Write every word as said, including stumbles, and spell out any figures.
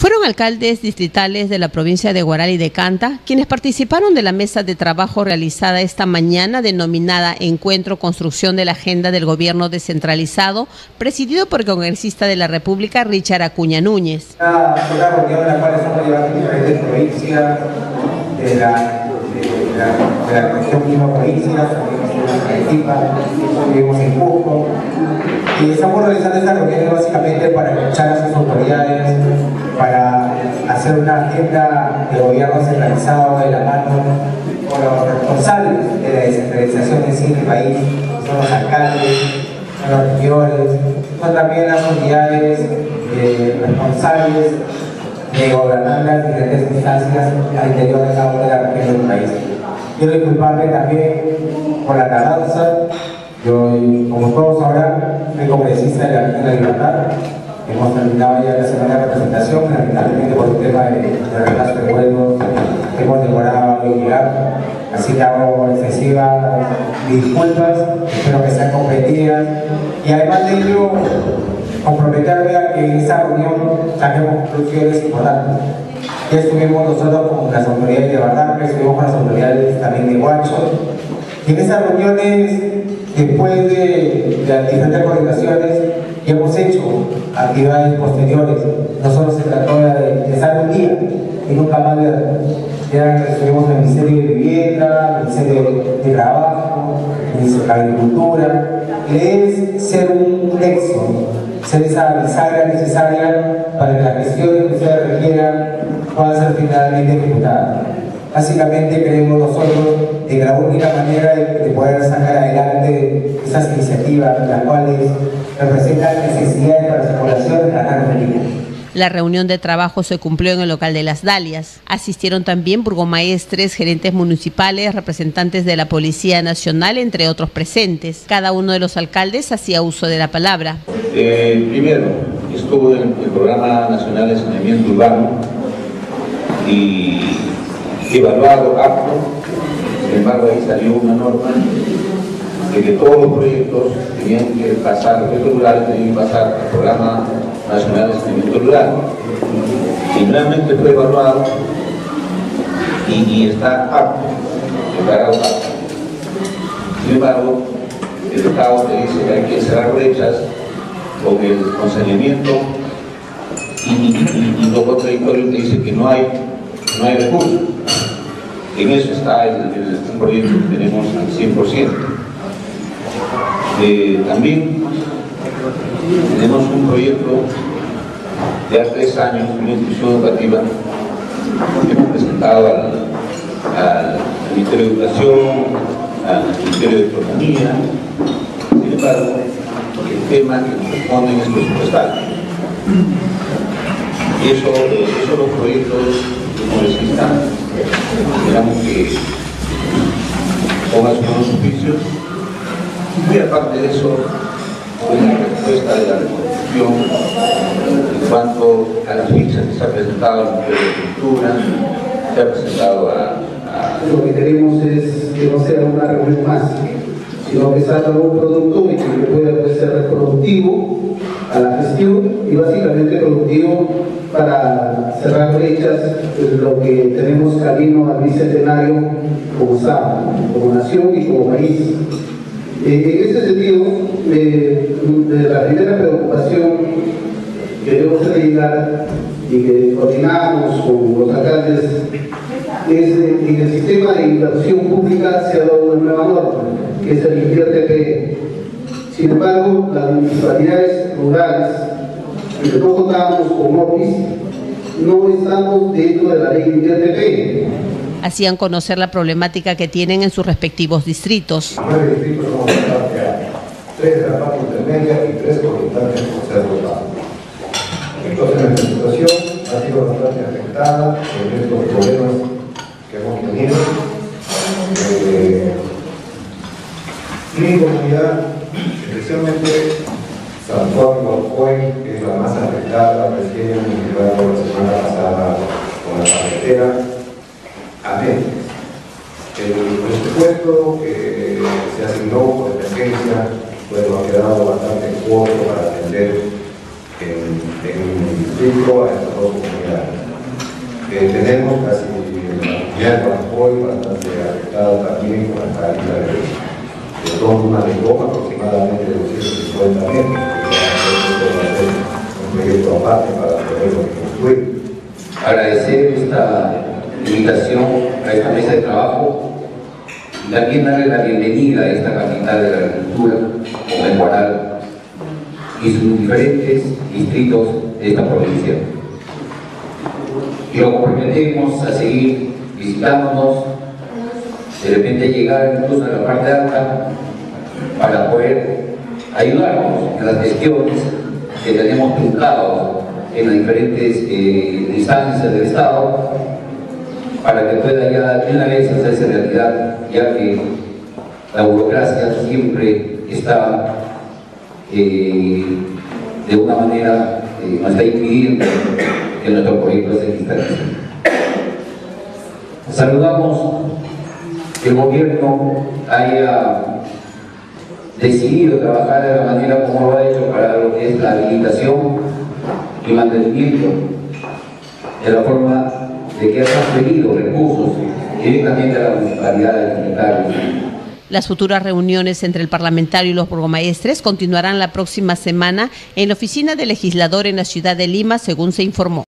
Fueron alcaldes distritales de la provincia de Huaral y de Canta quienes participaron de la mesa de trabajo realizada esta mañana denominada Encuentro Construcción de la Agenda del Gobierno Descentralizado, presidido por el congresista de la República, Richard Acuña Núñez. Una, una reunión en la cual estamos llevando diferentes provincias de la, de la, de la región misma provincia, estuvimos en Arequipa, estuvimos en Cusco, y estamos realizando esta reunión básicamente para escuchar a sus autoridades, para hacer una agenda de gobierno centralizado de la mano con los responsables de la descentralización en sí del país, que son los alcaldes, son los regidores, son también las unidades eh, responsables de gobernar las diferentes instancias al interior de cada una de las regiones del país. Quiero disculparme también por la tardanza. Yo, como todos sabrán, soy congresista de la región de Libertad. Hemos terminado ya la semana de representación, lamentablemente por el tema de, de retraso de vuelos, hemos demorado en llegar, así que hago excesivas disculpas, espero que sean comprendidas, y además de ello, comprometerme a que en esta reunión saquemos conclusiones importantes. Ya estuvimos nosotros con las autoridades de Barranca, estuvimos con las autoridades también de Huacho, y en esas reuniones, después de, de las diferentes coordinaciones, que hemos hecho actividades posteriores, no solo se trató de, de estar un día y nunca más ver. Ya estuvimos en el Ministerio de Vivienda, el Ministerio de Trabajo, el Ministerio de Agricultura, y es ser un nexo, ser esa bisagra necesaria para que las gestiones que ustedes requieran puedan ser finalmente ejecutadas. Básicamente creemos nosotros que la única manera de, de poder sacar adelante esas iniciativas, las cuales representan necesidades para la población de la Argentina. La reunión de trabajo se cumplió en el local de Las Dalias. Asistieron también burgomaestres, gerentes municipales, representantes de la Policía Nacional, entre otros presentes. Cada uno de los alcaldes hacía uso de la palabra. Eh, primero, estuvo en el Programa Nacional de Saneamiento Urbano y evaluado, apto. Sin embargo, ahí salió una norma de que todos los proyectos tenían que pasar, los proyectos rurales tenían que pasar al Programa Nacional de Saneamiento Rural. Y realmente fue evaluado y, y está apto, declarado apto. Sin embargo, el Estado te dice que hay que cerrar brechas con el con saneamiento y, y, y, y lo contradictorio te dice que no hay, no hay recursos. En eso está el, el, el proyecto que tenemos al cien por ciento. Eh, también tenemos un proyecto de hace tres años, una institución educativa que hemos presentado al, al Ministerio de Educación, al Ministerio de Economía. Sin embargo, el tema que nos responden es presupuestal. Y eso, eh, esos son los proyectos que necesitan. Esperamos que pongan sus oficios. Y aparte de eso, una respuesta de la Constitución en cuanto a las fichas que se ha presentado al Ministerio de Cultura, se ha presentado a, a... Lo que queremos es que no sea una reunión más, sino que salga un producto y que pueda ser productivo a la gestión y básicamente productivo para cerrar brechas, lo que tenemos camino al bicentenario como Estado, como nación y como país. Eh, en ese sentido, eh, la primera preocupación que debemos realizar y que coordinamos con los alcaldes es eh, que en el sistema de inversión pública se ha dado una nueva norma, que es el Invierte P. Sin embargo, las municipalidades rurales, que no contamos con O P I S, no estamos dentro de la ley Invierte P. Hacían conocer la problemática que tienen en sus respectivos distritos. Nueve distritos somos de la parte A, tres de la parte intermedia y tres correspondientes por ser votado. Entonces, nuestra situación ha sido bastante afectada en estos problemas que hemos tenido. Eh, mi comunidad, especialmente San Juan Guajuay, que es la más afectada, recién hemos llegado la semana pasada con la carretera. Amén. El presupuesto que se asignó por emergencia, bueno, ha quedado bastante corto para atender en, en distrito, a estas dos comunidades. Eh, tenemos casi la comunidad de Guanajuato bastante afectada también con la caída de, de toma de goma, aproximadamente de doscientos cincuenta metros, que va a ser un proyecto aparte para poderlo construir. Agradecer esta invitación a esta mesa de trabajo y también darle la bienvenida a esta capital de la agricultura, como es Huaral, y sus diferentes distritos de esta provincia. Y lo comprometemos a seguir visitándonos, de repente llegar incluso a la parte alta para poder ayudarnos en las gestiones que tenemos truncados en las diferentes eh, instancias del Estado, para que pueda ya de una vez hacerse realidad, ya que la burocracia siempre está eh, de una manera, eh, nos está impidiendo que nuestro proyecto se cristalice. Saludamos que el gobierno haya decidido trabajar de la manera como lo ha hecho para lo que es la habilitación y mantenimiento, de la forma de que ha transferido recursos directamente a la municipalidad de Quintales. Las futuras reuniones entre el parlamentario y los burgomaestres continuarán la próxima semana en la oficina del legislador en la ciudad de Lima, según se informó.